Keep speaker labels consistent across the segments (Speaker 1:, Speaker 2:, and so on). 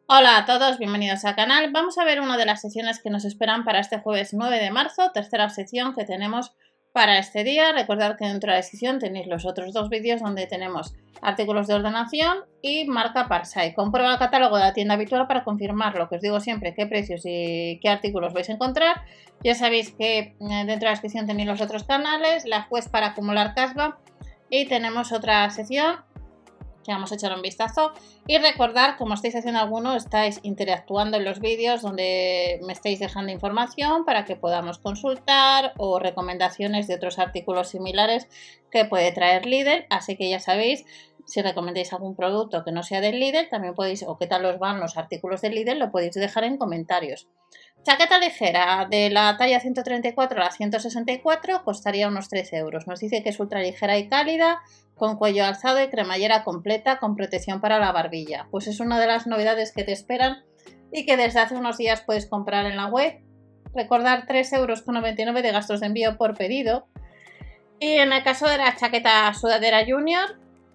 Speaker 1: Hola a todos, bienvenidos al canal. Vamos a ver una de las secciones que nos esperan para este jueves 9 de marzo, tercera sección que tenemos para este día. Recordad que dentro de la sección tenéis los otros dos vídeos donde tenemos artículos de ordenación y marca Parsai. Comprueba el catálogo de la tienda habitual para confirmar lo que os digo siempre, qué precios y qué artículos vais a encontrar. Ya sabéis que dentro de la descripción tenéis los otros canales, la juez para acumular cashback y tenemos otra sección que vamos a echar un vistazo. Y recordar, como estáis haciendo alguno, estáis interactuando en los vídeos donde me estáis dejando información para que podamos consultar o recomendaciones de otros artículos similares que puede traer Lidl. Así que ya sabéis, si recomendáis algún producto que no sea del Lidl, también podéis, o qué tal os van los artículos del Lidl, lo podéis dejar en comentarios. Chaqueta ligera de la talla 134 a la 164 costaría unos 13 euros. Nos dice que es ultra ligera y cálida, con cuello alzado y cremallera completa con protección para la barbilla. Pues es una de las novedades que te esperan y que desde hace unos días puedes comprar en la web. Recordar 3,99 euros de gastos de envío por pedido. Y en el caso de la chaqueta sudadera Junior,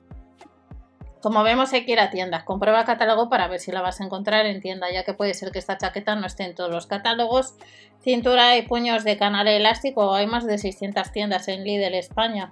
Speaker 1: como vemos, hay que ir a tiendas. Comprueba el catálogo para ver si la vas a encontrar en tienda, ya que puede ser que esta chaqueta no esté en todos los catálogos. Cintura y puños de canal elástico. Hay más de 600 tiendas en Lidl España.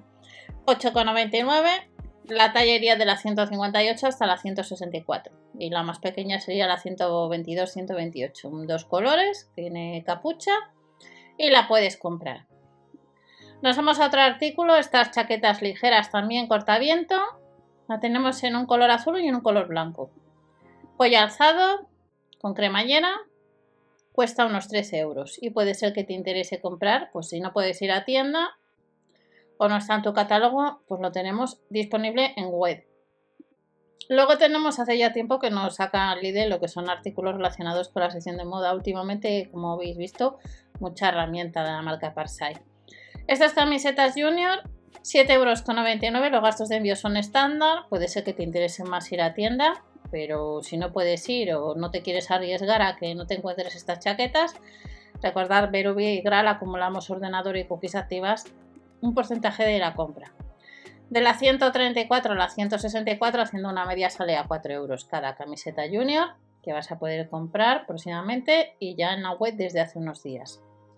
Speaker 1: 8,99. La talla iría de la 158 hasta la 164. Y la más pequeña sería la 122-128. Dos colores, tiene capucha y la puedes comprar. Nos vamos a otro artículo. Estas chaquetas ligeras también cortaviento. La tenemos en un color azul y en un color blanco. Cuello alzado, con cremallera, cuesta unos 13 euros. Y puede ser que te interese comprar, pues si no puedes ir a tienda o no está en tu catálogo, pues lo tenemos disponible en web. Luego tenemos, hace ya tiempo que nos saca Lidl lo que son artículos relacionados con la sección de moda. Últimamente, como habéis visto, mucha herramienta de la marca Parsai. Estas camisetas Junior, 7,99 euros, los gastos de envío son estándar. Puede ser que te interese más ir a tienda, pero si no puedes ir o no te quieres arriesgar a que no te encuentres estas chaquetas, recordad, Verubi y Gral acumulamos ordenador y cookies activas un porcentaje de la compra. De la 134 a la 164, haciendo una media, sale a 4 euros cada camiseta Junior, que vas a poder comprar próximamente y ya en la web desde hace unos días.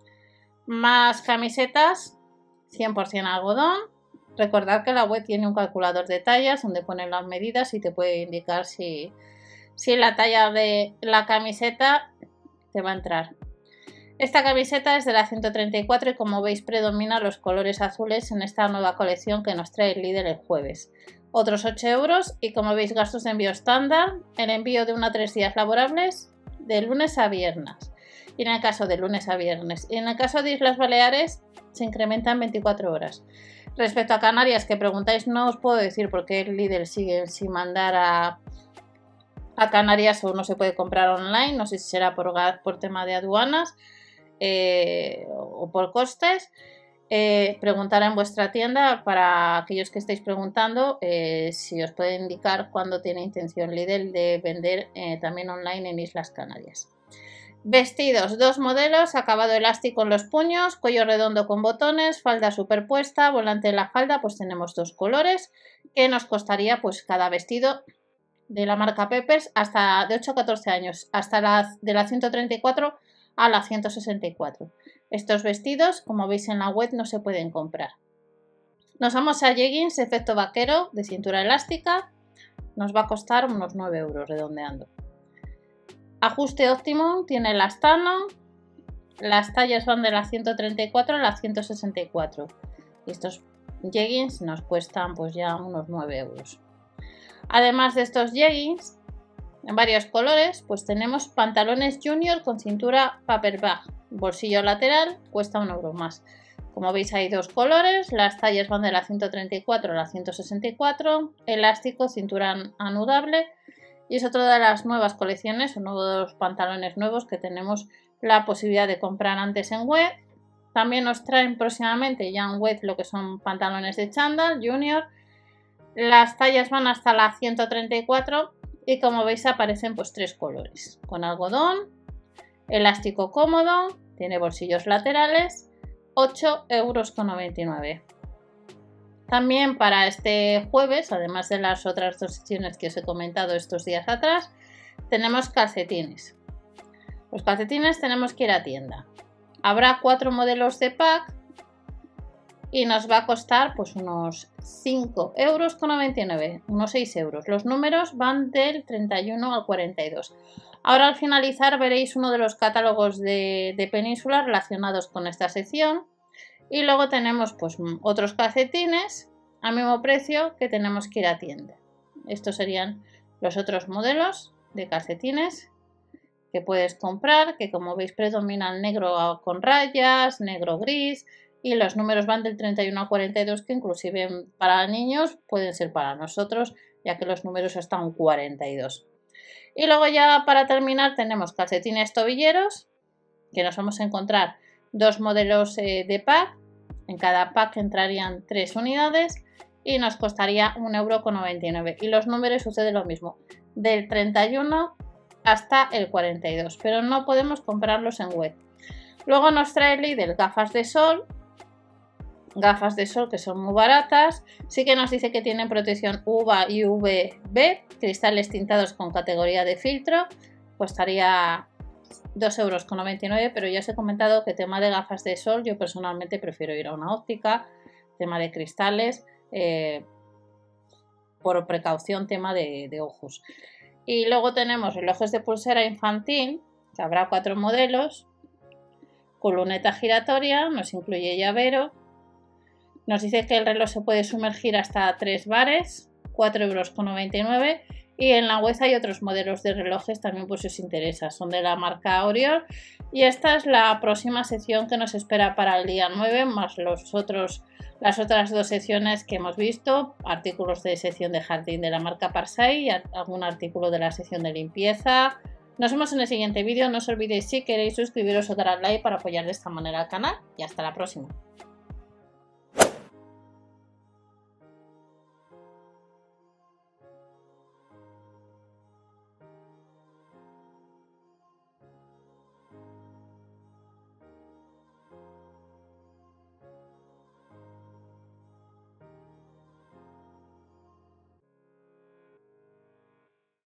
Speaker 1: Más camisetas, 100% algodón. Recordad que la web tiene un calculador de tallas donde ponen las medidas y te puede indicar si la talla de la camiseta te va a entrar. Esta camiseta es de la 134 y como veis predomina los colores azules en esta nueva colección que nos trae el Lidl el jueves. Otros 8 euros y como veis gastos de envío estándar, el envío de 1 a 3 días laborables de lunes a viernes. Y en el caso de lunes a viernes. Y en el caso de Islas Baleares se incrementan 24 horas. Respecto a Canarias, que preguntáis, no os puedo decir por qué el Lidl sigue sin mandar a Canarias o no se puede comprar online. No sé si será por tema de aduanas o por costes. Preguntar en vuestra tienda para aquellos que estáis preguntando si os puede indicar cuándo tiene intención Lidl de vender también online en Islas Canarias. Vestidos, dos modelos, acabado elástico en los puños, cuello redondo con botones, falda superpuesta, volante en la falda, pues tenemos dos colores que nos costaría pues cada vestido de la marca Peppers hasta de 8 a 14 años, hasta de la 134 a la 164. Estos vestidos, como veis en la web, no se pueden comprar. Nos vamos a jeggings efecto vaquero de cintura elástica, nos va a costar unos 9 euros redondeando. Ajuste óptimo, tiene elastano, las tallas van de la 134 a la 164 y estos jeggings nos cuestan pues ya unos 9 euros. Además de estos jeggings en varios colores, pues tenemos pantalones Junior con cintura paper bag, bolsillo lateral, cuesta 1 euro más. Como veis hay dos colores, las tallas van de la 134 a la 164, elástico, cintura anudable. Y es otra de las nuevas colecciones, uno de los pantalones nuevos que tenemos la posibilidad de comprar antes en web. También nos traen próximamente ya en web lo que son pantalones de chándal Junior. Las tallas van hasta la 134 y como veis aparecen pues tres colores. Con algodón, elástico cómodo, tiene bolsillos laterales, 8,99 euros. También para este jueves, además de las otras dos secciones que os he comentado estos días atrás, tenemos calcetines. Los calcetines tenemos que ir a tienda. Habrá 4 modelos de pack y nos va a costar pues unos 5,99 €, unos 6 euros. Los números van del 31 al 42. Ahora al finalizar veréis uno de los catálogos de Península relacionados con esta sección. Y luego tenemos pues otros calcetines al mismo precio que tenemos que ir a tienda. Estos serían los otros modelos de calcetines que puedes comprar, que como veis predominan negro con rayas, negro gris, y los números van del 31 al 42, que inclusive para niños pueden ser para nosotros, ya que los números hasta un 42. Y luego ya para terminar tenemos calcetines tobilleros, que nos vamos a encontrar 2 modelos de pack. En cada pack entrarían 3 unidades y nos costaría 1,99 €. Y los números sucede lo mismo, del 31 hasta el 42, pero no podemos comprarlos en web. Luego nos trae Lidl gafas de sol que son muy baratas. Sí que nos dice que tienen protección UVA y UVB, cristales tintados con categoría de filtro. Costaría 2,99 €, pero ya os he comentado que tema de gafas de sol yo personalmente prefiero ir a una óptica. Tema de cristales, por precaución, tema de ojos. Y luego tenemos relojes de pulsera infantil, que habrá 4 modelos, con luneta giratoria, nos incluye llavero. Nos dice que el reloj se puede sumergir hasta 3 bares, 4,99 €. Y en la web hay otros modelos de relojes también por si os interesa, son de la marca Oriol. Y esta es la próxima sección que nos espera para el día 9, más las otras 2 secciones que hemos visto, artículos de sección de jardín de la marca Parsai y algún artículo de la sección de limpieza. Nos vemos en el siguiente vídeo, no os olvidéis si queréis suscribiros o dar al like para apoyar de esta manera al canal y hasta la próxima.